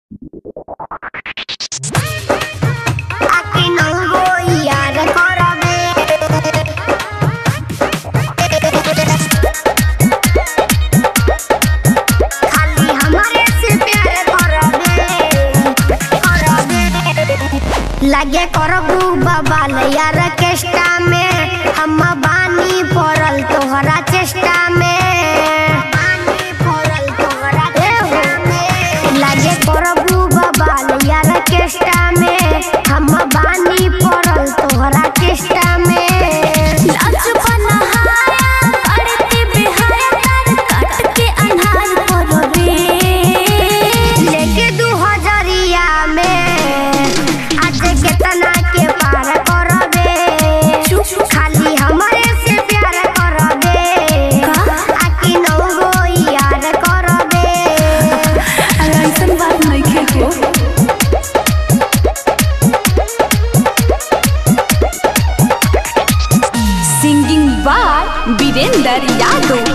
लगे करबू बबाल यार केष्टा में हम बानी पड़ल तोहरा चेष्टा में लगे करबू बबाल यार केष्टा में हम बानी पड़ल तोहरा चेष्टा में वीरेंद्र यादव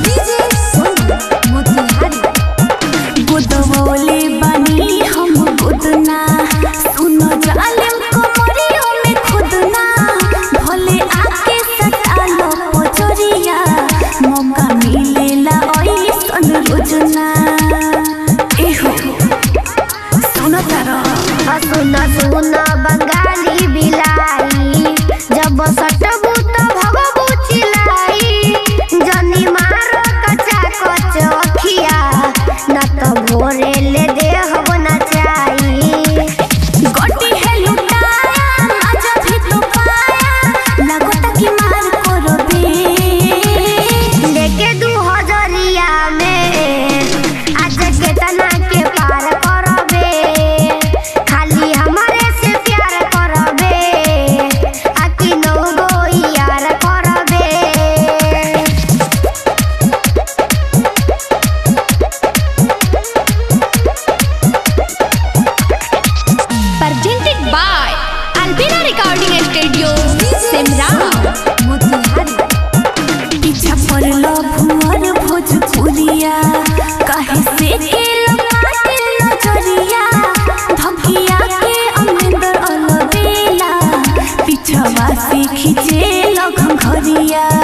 गुदवोले बनी हम गुदना सुनो जालिम कोमरियों में खुदना भले आके सटालो पोचरिया मौका मिलेला ओइसन रोजना एहो सुनो तारो सुना सुना बंगाली बिलाई जब सटबू तो भगबू चिलाई जनी मारो कच्चा कच अखिया न तो भोरे ले दे हब न चाही गोटी है लुटाया आजा भी तो पाया लगोता की मार करो बे लेके 2000 में आज के तना के पार करबे खाली हमारे से प्यार करबे आकी नौ गो यार करबे। presented by Albina Recording Studio Simra पीछा पड़लो भुवर भोजपुरिया काहे से के लमाटे नजरिया धमकिया के अमरिंदर अलबेला पीछवा से खींचे लगन घरिया।